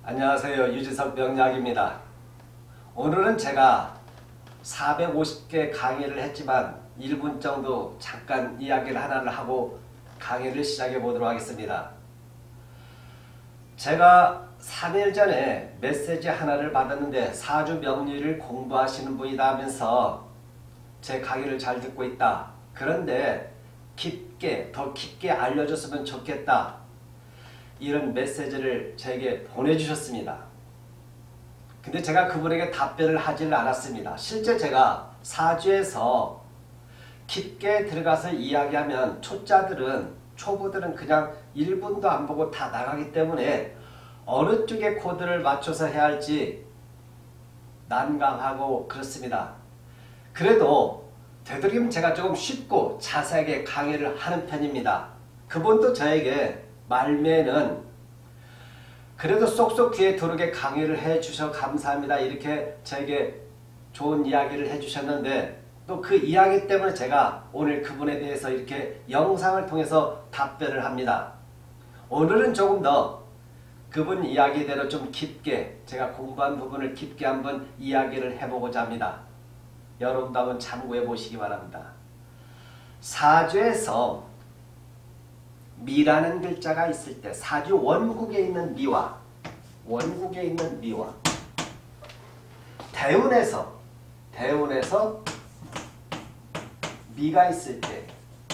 안녕하세요. 유지석 명약입니다. 오늘은 제가 450개 강의를 했지만 1분 정도 잠깐 이야기를 하나를 하고 강의를 시작해 보도록 하겠습니다. 제가 3일 전에 메시지 하나를 받았는데 사주 명리를 공부하시는 분이다 하면서 제 강의를 잘 듣고 있다. 그런데 더 깊게 알려줬으면 좋겠다. 이런 메시지를 제게 보내주셨습니다. 근데 제가 그분에게 답변을 하지를 않았습니다. 실제 제가 사주에서 깊게 들어가서 이야기하면 초보들은 그냥 1분도 안 보고 다 나가기 때문에 어느 쪽에 코드를 맞춰서 해야 할지 난감하고 그렇습니다. 그래도 되도록이면 제가 조금 쉽고 자세하게 강의를 하는 편입니다. 그분도 저에게 말미에는 그래도 쏙쏙 귀에 들어오게 강의를 해주셔서 감사합니다. 이렇게 저에게 좋은 이야기를 해주셨는데 또 그 이야기 때문에 제가 오늘 그분에 대해서 이렇게 영상을 통해서 답변을 합니다. 오늘은 조금 더 그분 이야기대로 좀 깊게 제가 공부한 부분을 깊게 한번 이야기를 해보고자 합니다. 여러분도 한번 참고해 보시기 바랍니다. 사주에서 미라는 글자가 있을 때 사주 원국에 있는 미와 대운에서 미가 있을 때,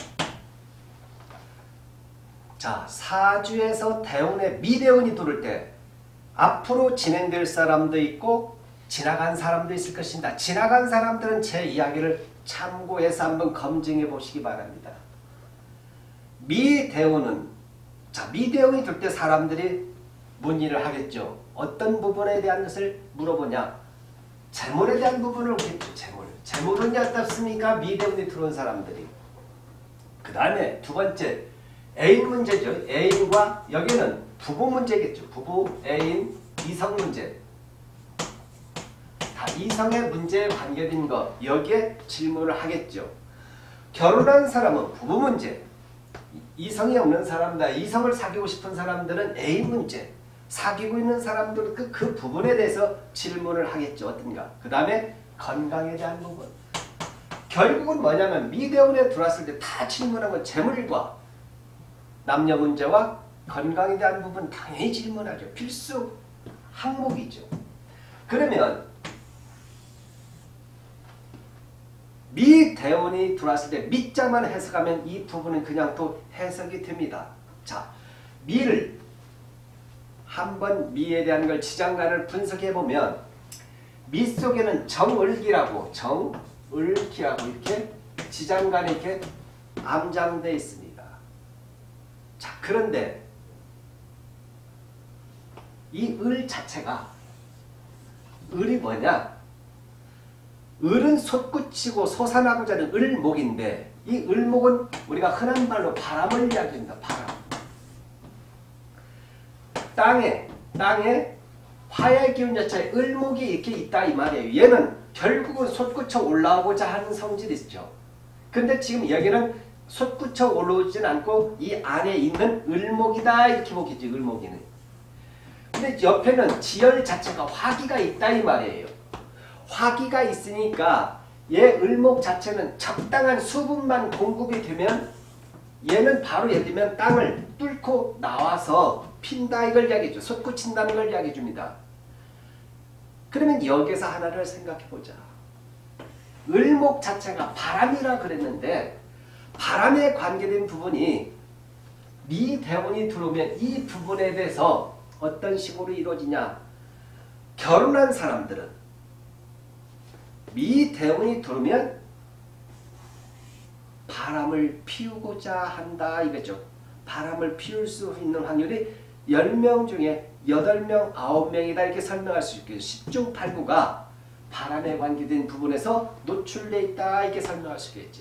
자, 사주에서 대운에 미대운이 들어올 때 앞으로 진행될 사람도 있고 지나간 사람도 있을 것입니다. 지나간 사람들은 제 이야기를 참고해서 한번 검증해 보시기 바랍니다. 미대운이 들 때 사람들이 문의를 하겠죠. 어떤 부분에 대한 것을 물어보냐? 재물에 대한 부분을 오겠죠. 재물은 어떻습니까? 미대운이 들어온 사람들이. 그 다음에 두 번째 애인 문제죠. 애인과 여기는 부부 문제겠죠. 부부, 애인, 이성 문제. 다 이성의 문제에 관계된 것, 여기에 질문을 하겠죠. 결혼한 사람은 부부 문제. 이성이 없는 사람들, 이성을 사귀고 싶은 사람들은 애인 문제, 사귀고 있는 사람들은 그 부분에 대해서 질문을 하겠죠. 어떤가. 그 다음에 건강에 대한 부분. 결국은 뭐냐면 미대운에 들어왔을 때 다 질문하면 재물과 남녀 문제와 건강에 대한 부분 당연히 질문하죠. 필수 항목이죠. 그러면 미대운이 들어왔을 때 미자만 해석하면 이 부분은 그냥 또 해석이 됩니다. 자, 미를 한번 미에 대한 걸 지장간을 분석해 보면 미 속에는 정을기라고 이렇게 지장간에 이렇게 암장되어 있습니다. 자, 그런데 이 을 자체가 을이 뭐냐? 을은 솟구치고 솟아나고자 하는 을목인데 이 을목은 우리가 흔한 말로 바람을 이야기합니다. 바람. 땅에 화의 기운 자체에 을목이 이렇게 있다 이 말이에요. 얘는 결국은 솟구쳐 올라오고자 하는 성질이 있죠. 근데 지금 여기는 솟구쳐 올라오진 않고 이 안에 있는 을목이다 이렇게 보겠죠. 을목이는. 근데 옆에는 지열 자체가 화기가 있다 이 말이에요. 화기가 있으니까 얘 을목 자체는 적당한 수분만 공급이 되면 얘는 바로 예를 들면 땅을 뚫고 나와서 핀다 이걸 이야기해줘. 솟구친다는 걸 이야기해 줍니다. 그러면 여기서 하나를 생각해 보자. 을목 자체가 바람이라 그랬는데 바람에 관계된 부분이 미대운이 들어오면 이 부분에 대해서 어떤 식으로 이루어지냐. 결혼한 사람들은 미대운이 들어오면 바람을 피우고자 한다 이거죠. 바람을 피울 수 있는 확률이 10명 중에 8명, 9명이다 이렇게 설명할 수 있겠죠. 10중 8구가 바람에 관계된 부분에서 노출되어 있다 이렇게 설명할 수 있겠죠.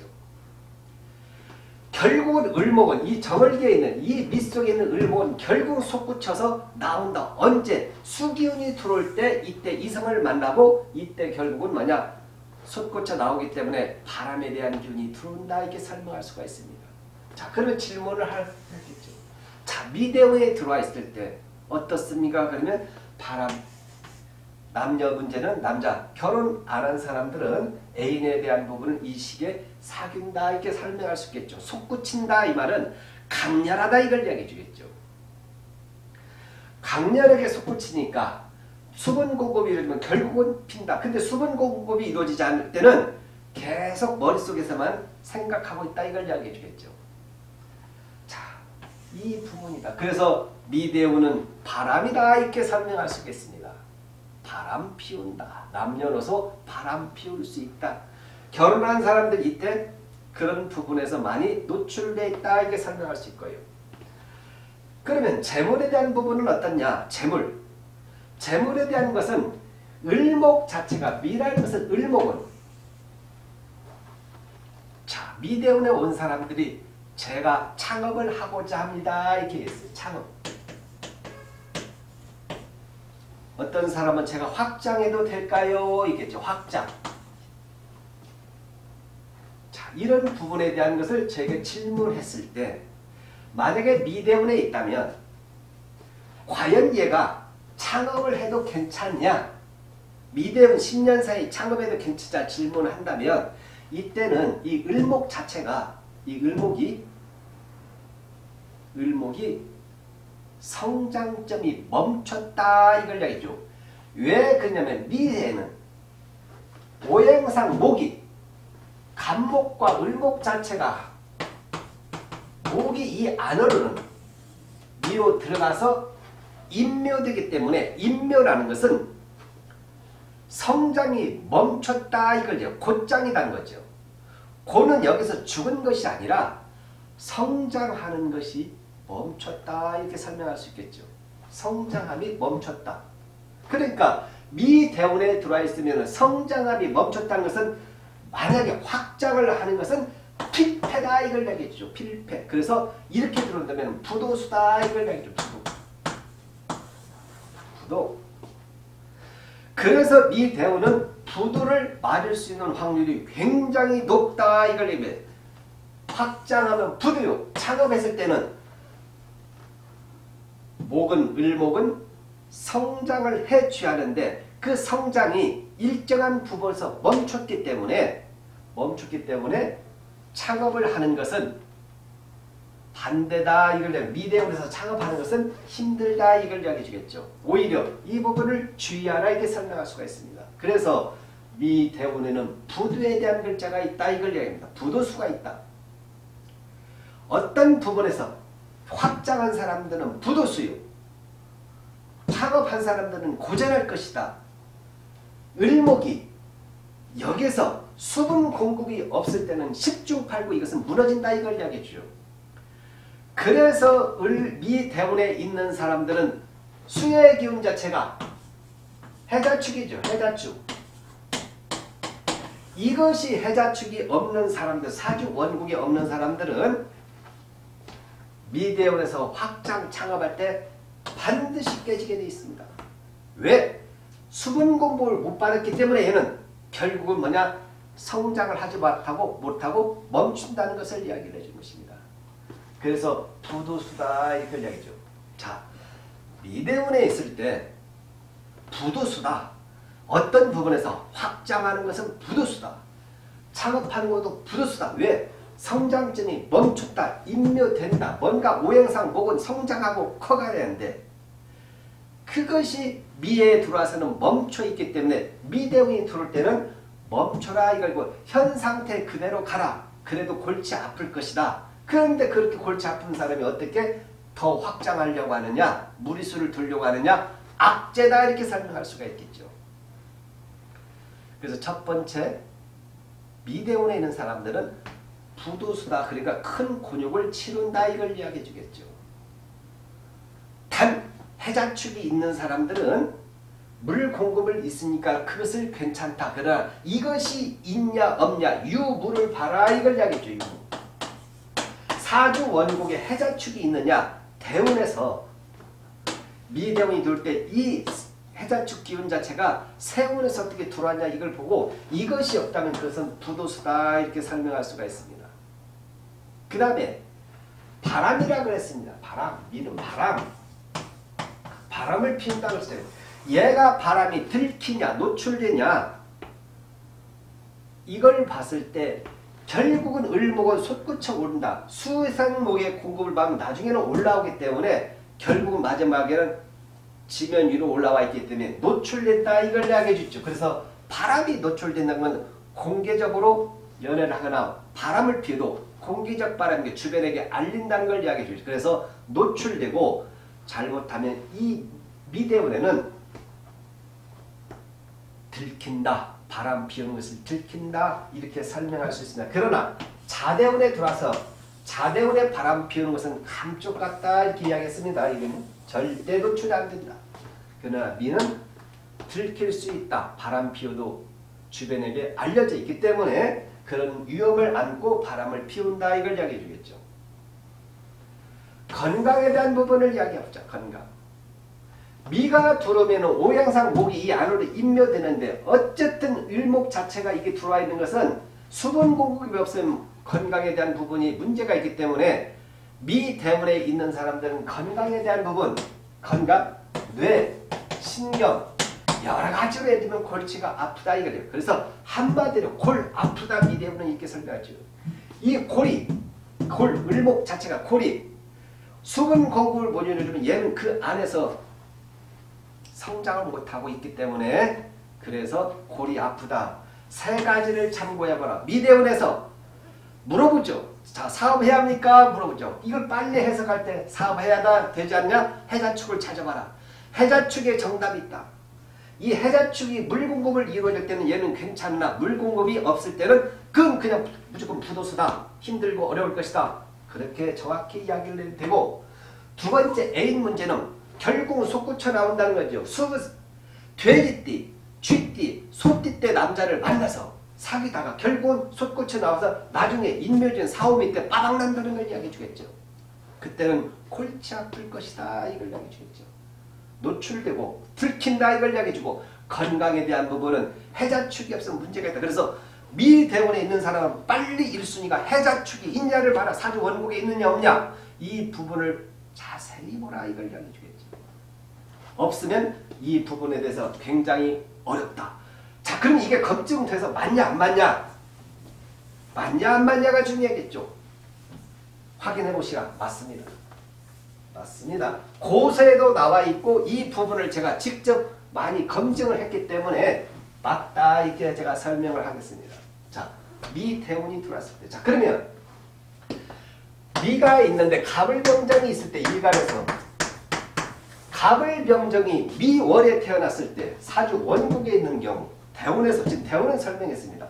결국은 을목은 이 정을기에 있는 이 밑속에 있는 을목은 결국 솟구쳐서 나온다. 언제? 수기운이 들어올 때 이때 이성을 만나고 이때 결국은 뭐냐? 솟구쳐 나오기 때문에 바람에 대한 기운이 들어온다 이렇게 설명할 수가 있습니다. 자, 그런 질문을 하겠죠. 자, 미대운에 들어와 있을 때 어떻습니까? 그러면 바람. 남녀 문제는 남자. 결혼 안 한 사람들은 애인에 대한 부분을 이 시기에 사귄다 이렇게 설명할 수 있겠죠. 솟구친다 이 말은 강렬하다 이걸 이야기해 주겠죠. 강렬하게 솟구치니까 수분 공급이 이루어지면 결국은 핀다. 근데 수분 공급이 이루어지지 않을 때는 계속 머릿속에서만 생각하고 있다 이걸 이야기해 주겠죠. 자, 이 부분이다. 그래서 미대우는 바람이다 이렇게 설명할 수 있겠습니다. 바람 피운다. 남녀노소 바람 피울 수 있다. 결혼한 사람들 이때 그런 부분에서 많이 노출되어 있다 이렇게 설명할 수 있고요. 그러면 재물에 대한 부분은 어떻냐? 재물. 재물에 대한 것은 을목 자체가 미라는 것은 을목은 자 미대운에 온 사람들이 제가 창업을 하고자 합니다 이렇게 했어요. 창업. 어떤 사람은 제가 확장해도 될까요? 이겠죠. 확장. 자, 이런 부분에 대한 것을 저에게 질문했을 때 만약에 미대운에 있다면 과연 얘가 창업을 해도 괜찮냐? 미대운 10년 사이 창업해도 괜찮냐 질문을 한다면 이때는 이 을목 자체가 이 을목이 성장점이 멈췄다 이걸 이야기죠. 왜 그러냐면 미에는 오행상 목이 간목과 을목 자체가 목이 이 안으로는 미로 들어가서 인묘되기 때문에 인묘라는 것은 성장이 멈췄다 이걸 곧장이라는 거죠. 고는 여기서 죽은 것이 아니라 성장하는 것이 멈췄다 이렇게 설명할 수 있겠죠. 성장함이 멈췄다. 그러니까 미대운에 들어와 있으면 성장함이 멈췄다는 것은 만약에 확장을 하는 것은 필패다 이걸 얘기했죠. 필패. 그래서 이렇게 들어온다면 부도수다 이걸 얘기했죠. 부도. 그래서 미대운은 부도를 맞을 수 있는 확률이 굉장히 높다 이걸 얘기해. 확장하면 부도요. 창업했을 때는 을목은 성장을 해 취하는데 그 성장이 일정한 부분에서 멈췄기 때문에 창업을 하는 것은 반대다 이걸 미대운에서 창업하는 것은 힘들다 이걸 이야기해 주겠죠. 오히려 이 부분을 주의하라 이렇게 설명할 수가 있습니다. 그래서 미대운에는 부도에 대한 글자가 있다 이걸 이야기합니다. 부도수가 있다. 어떤 부분에서 확장한 사람들은 부도수요. 창업한 사람들은 고전할 것이다. 을목이 여기서 수분 공급이 없을 때는 10중8구 이것은 무너진다 이걸 이야기해 주죠. 그래서 미대운에 있는 사람들은 수의 기운 자체가 해자축이죠. 해자축. 이것이 해자축이 없는 사람들, 사주 원국이 없는 사람들은 미대운에서 확장 창업할 때 반드시 깨지게 되어 있습니다. 왜? 수분 공급을 못 받았기 때문에 얘는 결국은 뭐냐? 성장을 하지 못하고 멈춘다는 것을 이야기를 해주는 것입니다. 그래서 부도수다 이렇게 이야기죠. 자, 미대운에 있을 때 부도수다. 어떤 부분에서 확장하는 것은 부도수다. 창업하는 것도 부도수다. 왜? 성장점이 멈췄다. 인묘된다. 뭔가 오행상 목은 성장하고 커가야 되는데 그것이 미에 들어와서는 멈춰있기 때문에 미대운이 들어올 때는 멈춰라 이걸고 현 상태 그대로 가라. 그래도 골치 아플 것이다. 그런데 그렇게 골치 아픈 사람이 어떻게 더 확장하려고 하느냐? 무리수를 두려고 하느냐? 악재다 이렇게 설명할 수가 있겠죠. 그래서 첫 번째 미대운에 있는 사람들은 부도수다. 그러니까 큰 곤욕을 치른다 이걸 이야기해 주겠죠. 단 해자축이 있는 사람들은 물 공급을 있으니까 그것을 괜찮다. 그러나 이것이 있냐 없냐 유무를 봐라 이걸 이야기해 주죠. 사주 원국에 해자축이 있느냐 대운에서 미대운이 들어올 때 이 해자축 기운 자체가 세운에서 어떻게 들어왔냐 이걸 보고 이것이 없다면 그것은 부도수다 이렇게 설명할 수가 있습니다. 그 다음에 바람이라고 했습니다. 바람, 미는 바람. 바람을 피운다고 했어요. 얘가 바람이 들키냐 노출되냐 이걸 봤을 때 결국은 을목은 솟구쳐 오른다. 수상목의 공급을 받으면 나중에는 올라오기 때문에 결국은 마지막에는 지면 위로 올라와 있기 때문에 노출됐다 이걸 이야기해 주죠. 그래서 바람이 노출된다는 건 공개적으로 연애를 하거나 바람을 피워도 공개적 바람이 주변에게 알린다는 걸 이야기해 주죠. 그래서 노출되고 잘못하면 이 미대운에는 들킨다. 바람 피우는 것을 들킨다. 이렇게 설명할 수 있습니다. 그러나 자대운에 들어와서 자대운에 바람 피우는 것은 감쪽 같다. 이렇게 이야기했습니다. 이거는 절대 노출이 안 된다. 그러나 미는 들킬 수 있다. 바람 피워도 주변에게 알려져 있기 때문에 그런 위험을 안고 바람을 피운다. 이걸 이야기해 주겠죠. 건강에 대한 부분을 이야기해보자. 건강. 미가 들어오면 오행상 목이 이 안으로 인묘되는데 어쨌든 을목 자체가 이게 들어와 있는 것은 수분 공급이 없으면 건강에 대한 부분이 문제가 있기 때문에 미 대운에 있는 사람들은 건강에 대한 부분, 건강, 뇌, 신경 여러 가지로 예를 들면 골치가 아프다 이거예요. 그래서 한마디로 골 아프다 미 대운은 이렇게 설명하죠. 이 골이 을목 자체가 골이 수분 공급을 못 이루면 얘는 그 안에서 성장을 못하고 있기 때문에 그래서 골이 아프다. 세 가지를 참고해봐라. 미대운에서 물어보죠. 자, 사업해야 합니까? 물어보죠. 이걸 빨리 해석할 때 사업해야 되지 않냐? 해자축을 찾아봐라. 해자축에 정답이 있다. 이 해자축이 물 공급을 이루어질 때는 얘는 괜찮으나 물 공급이 없을 때는 그건 그냥 무조건 부도수다. 힘들고 어려울 것이다. 그렇게 정확히 이야기를 해도 되고 두 번째 애인 문제는 결국은 솟구쳐 나온다는 거죠. 돼지띠, 쥐띠, 소띠 때 남자를 만나서 사귀다가 결국은 솟구쳐 나와서 나중에 인묘진 사오미 때 빠방 난다는 걸 이야기해 주겠죠. 그때는 골치 아플 것이다 이걸 이야기해 주겠죠. 노출되고 들킨다 이걸 이야기해 주고 건강에 대한 부분은 해자축이 없으면 문제가 있다. 그래서 미대운에 있는 사람은 빨리 1순위가 해자축이 있냐를 봐라. 사주 원국에 있느냐 없냐 이 부분을 자세히 보라 이걸 이야기해 주겠죠. 없으면 이 부분에 대해서 굉장히 어렵다. 자, 그럼 이게 검증돼서 맞냐 안 맞냐? 맞냐 안 맞냐가 중요하겠죠. 확인해 보시라. 맞습니다. 맞습니다. 고서에도 나와 있고 이 부분을 제가 직접 많이 검증을 했기 때문에 맞다 이렇게 제가 설명을 하겠습니다. 자, 미대운이 들어왔을 때. 자, 그러면 미가 있는데 갑을병정이 있을 때 일간에서 갑을병정이 미월에 태어났을 때 사주 원국에 있는 경우 대운에서 지금 대운은 설명했습니다.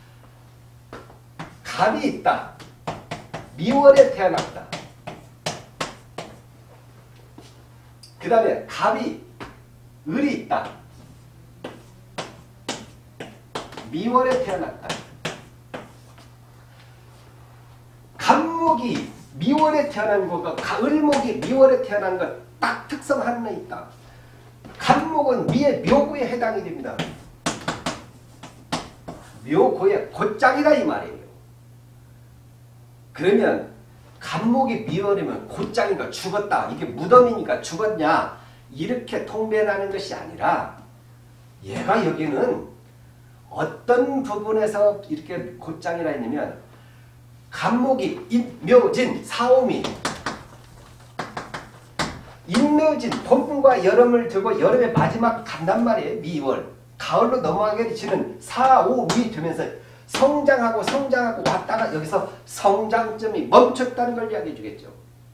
갑이 있다. 미월에 태어났다. 그 다음에 갑이 을이 있다. 미월에 태어났다. 갑목이 미월에 태어난 것과 을목이 미월에 태어난 것 딱 특성 하나 있다. 갑목은 미의 묘고에 해당이 됩니다. 묘고의 곧장이다 이 말이에요. 그러면 갑목이 미월이면 곧장이니까 죽었다. 이게 무덤이니까 죽었냐. 이렇게 통변하는 것이 아니라 얘가 여기는 어떤 부분에서 이렇게 곧장이라 했냐면 갑목이 인묘진 사오미 인묘진 봄과 여름을 두고 여름의 마지막 간단 말이에요. 미월 가을로 넘어가게 되는 4, 5, 미 되면서 성장하고 왔다가 여기서 성장점이 멈췄다는 걸 이야기해 주겠죠.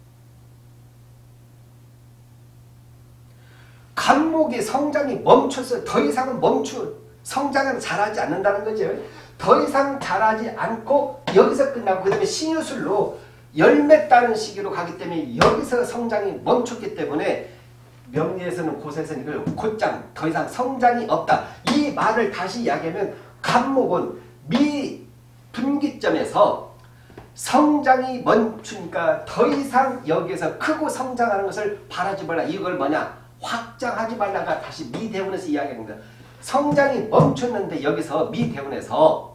갑목이 성장이 멈춰서 더 이상은 성장은 잘하지 않는다는 거죠. 더 이상 자라지 않고 여기서 끝나고 그 다음에 신유술로 열매 따는 시기로 가기 때문에 여기서 성장이 멈췄기 때문에 명리에서는 고세에서는 이걸 곧장 더 이상 성장이 없다. 이 말을 다시 이야기하면 갑목은 미 분기점에서 성장이 멈추니까 더 이상 여기에서 크고 성장하는 것을 바라지 말라. 이걸 뭐냐? 확장하지 말라가 다시 미대운에서 이야기합니다. 성장이 멈췄는데 여기서 미대운에서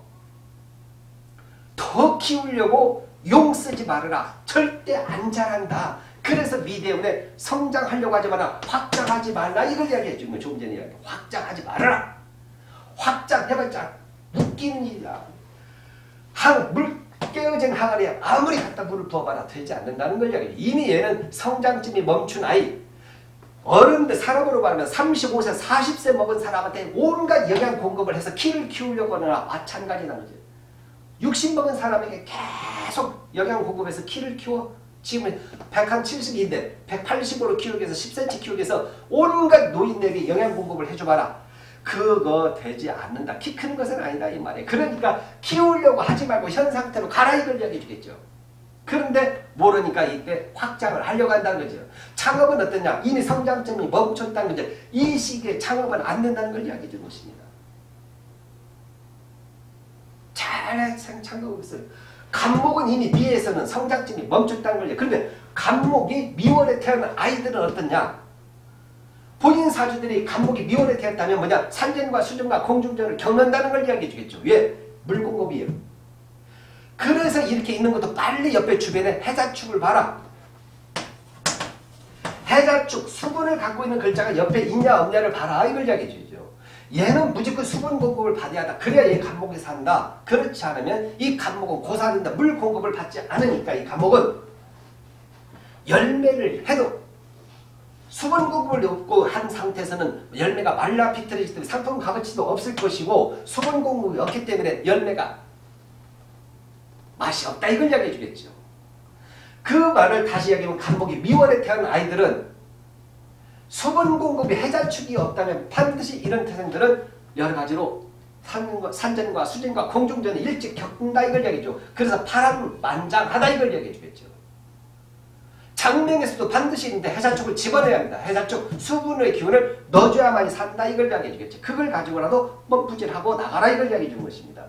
더 키우려고 용 쓰지 말아라. 절대 안 자란다. 그래서 미 때문에 성장하려고 하지 마라. 확장하지 말라. 이걸 이야기해 준 거예요. 조금 전에 이야기. 확장하지 말아라. 확장해봤자 웃기는 일이야. 물 깨어진 항아리에 아무리 갖다 물을 부어봐라 되지 않는다는 걸 이야기해. 이미 얘는 성장쯤이 멈춘 아이. 어른들 사람으로 말하면 35세, 40세 먹은 사람한테 온갖 영양 공급을 해서 키를 키우려고 하느라 마찬가지라는 거죠. 60 먹은 사람에게 계속 영양 공급해서 키를 키워 지금 170인데 180으로 키우기 위해서 10cm 키우기 위해서 온갖 노인에게 영양 공급을 해줘봐라. 그거 되지 않는다. 키 크는 것은 아니다 이 말이에요. 그러니까 키우려고 하지 말고 현 상태로 가라 이걸 이야기해 주겠죠. 그런데 모르니까 이때 확장을 하려고 한다는 거죠. 창업은 어떠냐? 이미 성장점이 멈췄다는 거죠. 이 시기에 창업은 안 된다는 걸 이야기해 주는 것입니다. 잘 창업을 했어요. 간목은 이미 미에서는 성장점이 멈췄다는 거죠. 그런데 간목이 미월에 태어난 아이들은 어떠냐? 본인 사주들이 간목이 미월에 태어났다면 뭐냐? 산전과 수전과 공중전을 겪는다는 걸 이야기해 주겠죠. 왜? 물공급이에요. 그래서 이렇게 있는 것도 빨리 옆에 주변에 해자축을 봐라. 해자축, 수분을 갖고 있는 글자가 옆에 있냐 없냐를 봐라. 이걸 이야기해 주죠. 얘는 무조건 수분 공급을 받아야 한다. 그래야 얘 간목이 산다. 그렇지 않으면 이 간목은 고사된다. 물 공급을 받지 않으니까 이 간목은 열매를 해도 수분 공급을 없고 한 상태에서는 열매가 말라 비틀어지기 때문에 상품 값어치도 없을 것이고 수분 공급이 없기 때문에 열매가 맛이 없다 이걸 이야기해 주겠죠. 그 말을 다시 이야기하면 간목이 미월에 태어난 아이들은 수분 공급이 해자축이 없다면 반드시 이런 태생들은 여러 가지로 산전과 수전과 공중전을 일찍 겪는다 이걸 이야기죠. 그래서 파란만장하다 이걸 이야기해 주겠죠. 장명에서도 반드시 있는데 해자축을 집어내야 합니다. 해자축 수분의 기운을 넣어줘야만이 산다 이걸 이야기해 주겠죠. 그걸 가지고라도 멈부질하고 나가라 이걸 이야기해 주는 것입니다.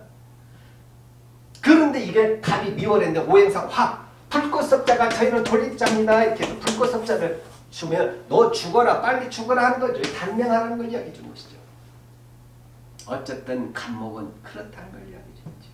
그런데 이게 갑이 미월인데 오행상 화 불꽃섭자가 저희는 돌립자입니다. 이렇게 해서 불꽃섭자를 주면 너 죽어라 빨리 죽어라 하는 거죠. 단명하라는 걸 이야기해 주는 것이죠. 어쨌든 간목은 그렇다는 걸 이야기해 주죠.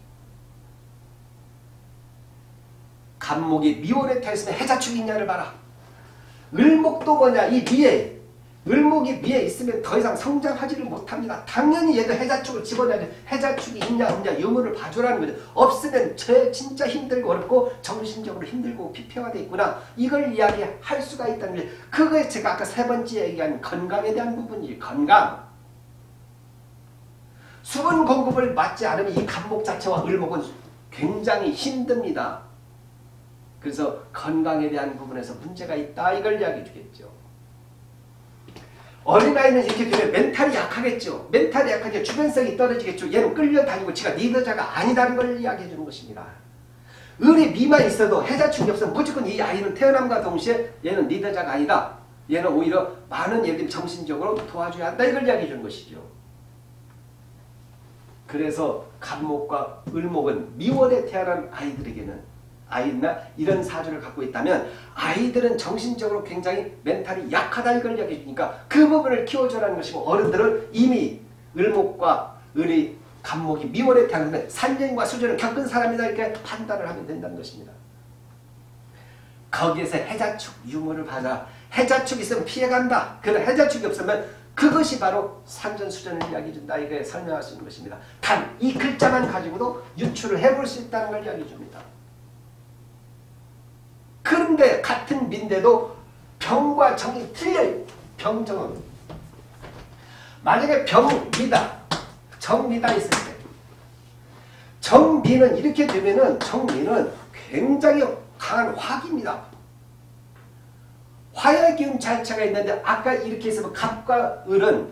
간목이 미월에 태어있으면 해자축이 있냐를 봐라. 을목도 뭐냐 이 미에 을목이 미에 있으면 더 이상 성장하지를 못합니다. 당연히 얘도 해자축을 집어내야 해자축이 있냐 없냐 유무를 봐주라는 거죠. 없으면 진짜 힘들고 어렵고 정신적으로 힘들고 피폐화되어 있구나. 이걸 이야기할 수가 있다는 거죠. 그거에 제가 아까 세 번째 얘기한 건강에 대한 부분이지. 건강. 수분 공급을 맞지 않으면 이 간목 자체와 을목은 굉장히 힘듭니다. 그래서 건강에 대한 부분에서 문제가 있다. 이걸 이야기해 주겠죠. 어린아이는 이렇게 되면 멘탈이 약하겠죠. 멘탈이 약하게 주변성이 떨어지겠죠. 얘는 끌려다니고 지가 리더자가 아니다는 걸 이야기해 주는 것입니다. 을이 미만 있어도 해자축이 없으면 무조건 이 아이는 태어남과 동시에 얘는 리더자가 아니다. 얘는 오히려 많은 예를 들면 정신적으로 도와줘야 한다. 이걸 이야기해 주는 것이죠. 그래서 간목과 을목은 미월에 태어난 아이들에게는 아이나 이런 사주를 갖고 있다면 아이들은 정신적으로 굉장히 멘탈이 약하다 이걸 이야기해 주니까 그 부분을 키워줘라는 것이고 어른들은 이미 을목과 을이 간목이 미월에 태어났는데 산전과 수전을 겪은 사람이다 이렇게 판단을 하면 된다는 것입니다. 거기에서 해자축 유무를 받아 해자축이 있으면 피해간다. 그런 해자축이 없으면 그것이 바로 산전수전을 이야기해준다. 이게 설명할 수 있는 것입니다. 단 이 글자만 가지고도 유추를 해볼 수 있다는 걸 이야기해 줍니다. 그런데 같은 미인데도 병과 정이 틀려요. 병정은. 만약에 병미다, 정미다 있을 때 정미는 이렇게 되면은 정미는 굉장히 강한 화기입니다. 화의 기운 자체가 있는데 아까 이렇게 했으면 갑과 을은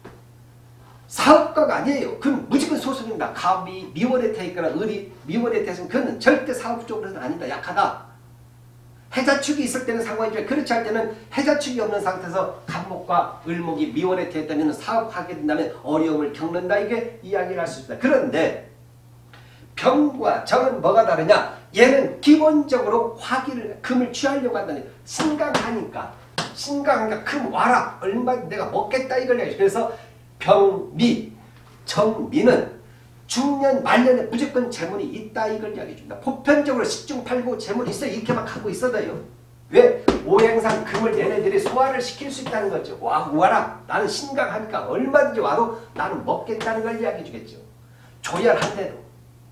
사업가가 아니에요. 그건 무조건 소수입니다. 갑이 미월에 태 있거나 을이 미월에 태있으면 그건 절대 사업적으로는 아니다. 약하다. 해자축이 있을 때는 상관이지만 그렇지 않을 때는 해자축이 없는 상태에서 간목과 을목이 미월에 태있다면 사업하게 된다면 어려움을 겪는다. 이게 이야기를 할 수 있다. 그런데 병과 정은 뭐가 다르냐? 얘는 기본적으로 화기를 금을 취하려고 한다니 신강하니까 금 와라 얼마 내가 먹겠다 이걸 얘기해. 그래서 병미 정미는 중년 말년에 무조건 재물이 있다 이걸 이야기해 줍니다. 보편적으로 10중 8구 재물이 있어요. 이렇게만 갖고 있어도요. 왜? 오행상 금을 얘네들이 소화를 시킬 수 있다는 거죠. 와라. 나는 신강하니까 얼마든지 와도 나는 먹겠다는 걸 이야기해 주겠죠. 조열한데도.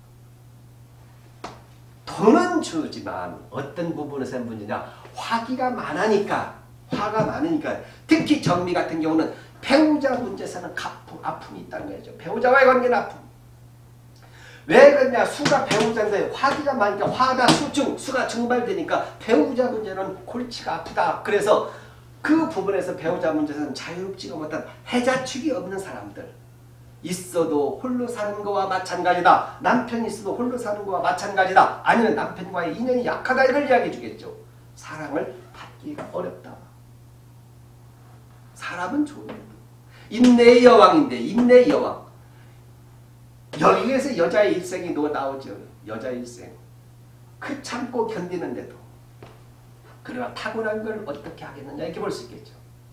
돈은 주지만 어떤 부분에서 문제냐. 화가 많으니까 특히 정미 같은 경우는 배우자 문제에서는 아픔이 있다는 거죠. 배우자와의 관계는 아픔. 왜 그러냐. 수가 배우자인데 화기가 많으니까 화가 수가 증발되니까 배우자 문제는 골치가 아프다. 그래서 그 부분에서 배우자 문제에서는 자유롭지가 못한 해자축이 없는 사람들. 있어도 홀로 사는 거와 마찬가지다. 남편이 있어도 홀로 사는 거와 마찬가지다. 아니면 남편과의 인연이 약하다. 이걸 이야기해 주겠죠. 사랑을 받기가 어렵다. 사람은 좋은데 인내의 여왕인데 인내의 여왕. 여기에서 여자의 일생이 나오죠. 여자의 일생. 그 참고 견디는데도 그러나 타고난 걸 어떻게 하겠느냐 이렇게 볼 수 있겠죠.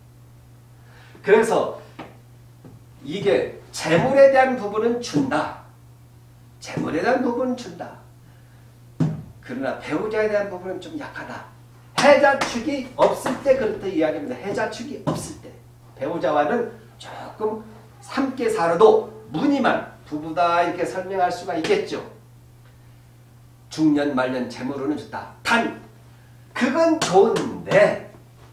그래서 이게 재물에 대한 부분은 준다. 재물에 대한 부분은 준다. 그러나 배우자에 대한 부분은 좀 약하다. 해자축이 없을 때 그렇다 이야기합니다. 해자축이 없을 때 배우자와는 조금 함께 살아도 무늬만 부부다 이렇게 설명할 수가 있겠죠. 중년 말년 재물로는 좋다. 단 그건 좋은데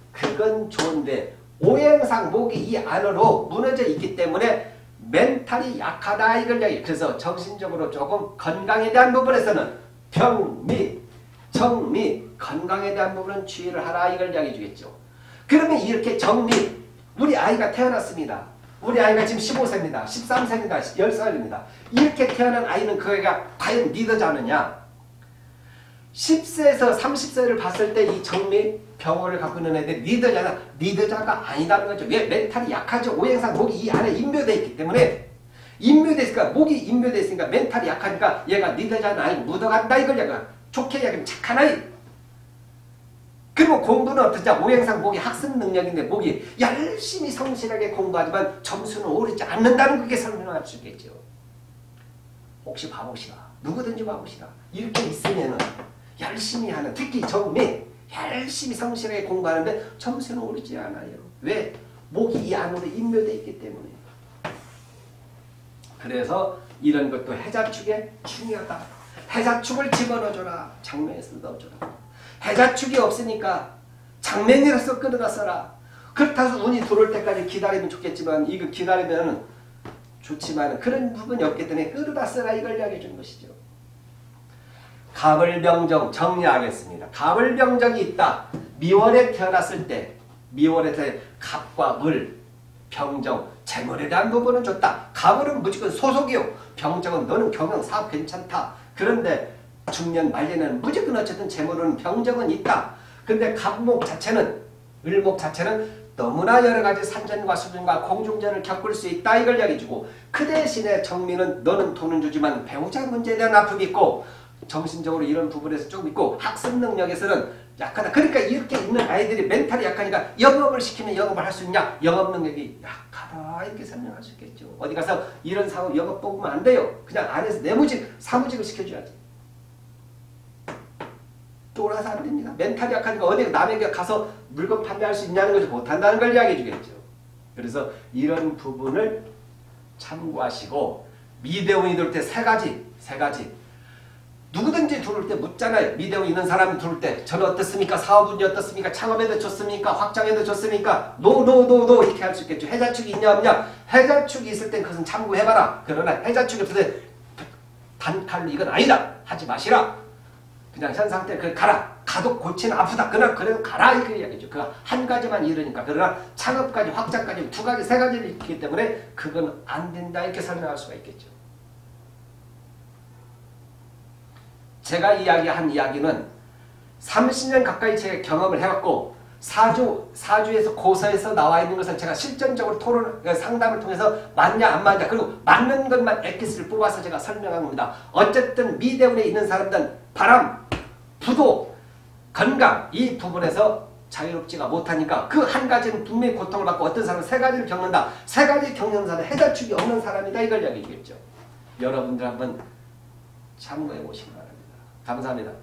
오행상 목이 이 안으로 무너져 있기 때문에 멘탈이 약하다 이걸 이야기. 그래서 정신적으로 조금 건강에 대한 부분에서는 병미, 정미, 건강에 대한 부분은 주의를 하라 이걸 이야기해 주겠죠. 그러면 이렇게 정미, 우리 아이가 태어났습니다. 우리 아이가 지금 15세입니다. 13세입니다. 10살입니다. 이렇게 태어난 아이는 그 애가 과연 리더지 않느냐? 10세에서 30세를 봤을 때 이 정미, 병호를 갖고 있는 애들이 리더자가 아니다는 거죠. 왜? 멘탈이 약하죠. 오행상 목이 이 안에 인묘되어 있기 때문에 목이 인묘되어 있으니까 멘탈이 약하니까 얘가 리더자는 아니고 묻어간다 이걸 얘가 좋게 얘기하면 착한 아이. 그리고 공부는 어떠냐? 오행상 목이 학습 능력인데 목이 열심히 성실하게 공부하지만 점수는 오르지 않는다는 그게 설명할 수 있겠죠. 혹시 바보시라. 누구든지 바보시라. 이렇게 있으면은 열심히 하는 특히 정미 열심히 성실하게 공부하는데 점수는 오르지 않아요. 왜? 목이 이 안으로 인묘되어 있기 때문에. 그래서 이런 것도 해자축에 중요하다. 해자축을 집어넣어줘라. 장면에서 넣어줘라. 해자축이 없으니까 장면이라서 끌어다 써라. 그렇다고 운이 들어올 때까지 기다리면 좋겠지만 이거 기다리면 좋지만 그런 부분이 없기 때문에 끌어다 써라 이걸 이야기해 주는 것이죠. 갑을병정 정리하겠습니다. 갑을병정이 있다. 미월에 태어났을 때 갑과 물, 병정, 재물에 대한 부분은 좋다. 갑을은 무조건 소속이요. 병정은 너는 경영 사업 괜찮다. 그런데 중년 말년에는 무조건 어쨌든 재물은 병정은 있다. 근데 갑목 자체는 을목 자체는 너무나 여러가지 산전과 수전과 공중전을 겪을 수 있다 이걸 이야기해주고 그 대신에 정미는 너는 돈은 주지만 배우자 문제에 대한 아픔이 있고 정신적으로 이런 부분에서 좀 있고 학습 능력에서는 약하다. 그러니까 이렇게 있는 아이들이 멘탈이 약하니까 영업을 시키면 영업을 할 수 있냐? 영업 능력이 약하다 이렇게 설명할 수 있겠죠. 어디 가서 이런 사업 영업 뽑으면 안 돼요. 그냥 안에서 내무직 사무직을 시켜줘야지. 쫄아서 안 됩니다. 멘탈이 약하니까 어디 남에게 가서 물건 판매할 수 있냐는 것을 못한다는 걸 이야기해 주겠죠. 그래서 이런 부분을 참고하시고 미대운이 들을 때 세 가지 누구든지 들어올 때 묻잖아요. 미대운 있는 사람이 들어올 때 저는 어떻습니까? 사업운이 어떻습니까? 창업에도 좋습니까? 확장에도 좋습니까? 노 이렇게 할 수 있겠죠. 해자축이 있냐 없냐? 해자축이 있을 땐 그것은 참고해봐라. 그러나 해자축이 없을 때 단칼로 이건 아니다. 하지 마시라. 그냥 현 상태에 그래 가라. 가도 골치는 아프다. 그러나 그래도 가라 이렇게 이야기죠. 그 한 가지만 이러니까. 그러나 창업까지 확장까지 두 가지 세 가지를 있기 때문에 그건 안 된다 이렇게 설명할 수가 있겠죠. 제가 이야기한 이야기는 30년 가까이 제가 경험을 해왔고 사주에서 고서에서 나와 있는 것을 제가 실전적으로 상담을 통해서 맞냐 안 맞냐 그리고 맞는 것만 엑기스를 뽑아서 제가 설명한 겁니다. 어쨌든 미대운에 있는 사람들은 바람, 부도, 건강 이 부분에서 자유롭지가 못하니까 그 한 가지는 분명히 고통을 받고 어떤 사람은 세 가지를 겪는다. 세 가지 겪는 사람은 해자축이 없는 사람이다 이걸 이야기하겠죠. 여러분들 한번 참고해 보시기 바랍니다. 감사합니다.